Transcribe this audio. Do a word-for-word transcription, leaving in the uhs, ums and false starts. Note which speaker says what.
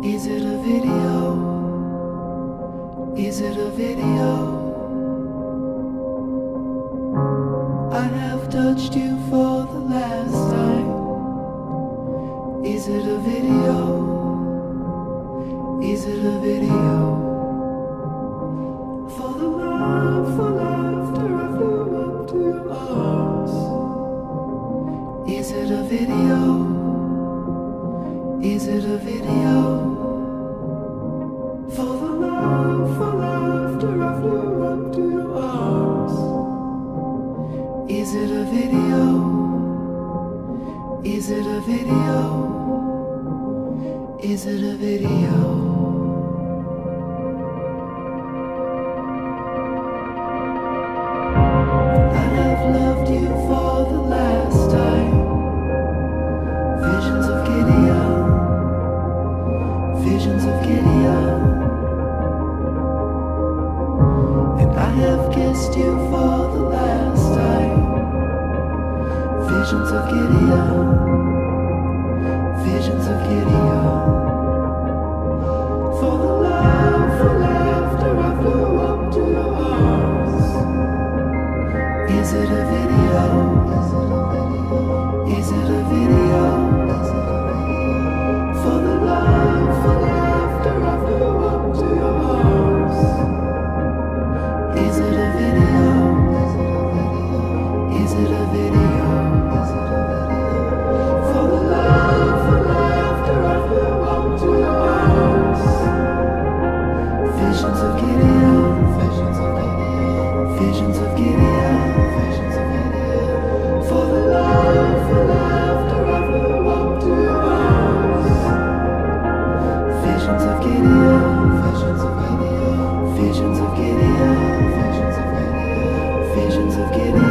Speaker 1: Is it a video? Is it a video? I have touched you for the last time. Is it a video? Is it a video? For the love, for laughter, I flew up to your arms. Is it a video? Is it a video? For the love, for laughter, I flew up to your arms. Is it a video? Is it a video? Is it a video? Loved you for the last time. Visions of Gideon, visions of Gideon. And I have kissed you for the last time. Visions of Gideon, visions of Gideon. For the love, for laughter, I flew up to your arms. Is it a video? Is it a video? For the love, for laughter, I flew up to your arms. Is it a video? Is it a video? For the love, for laughter, I flew up to your arms. Visions of Gideon, visions of Gideon, visions of Gideon. For the love, for laughter, I flew up to your arms. Visions of Gideon, visions of Gideon, visions of Gideon, visions of Gideon, visions of Gideon.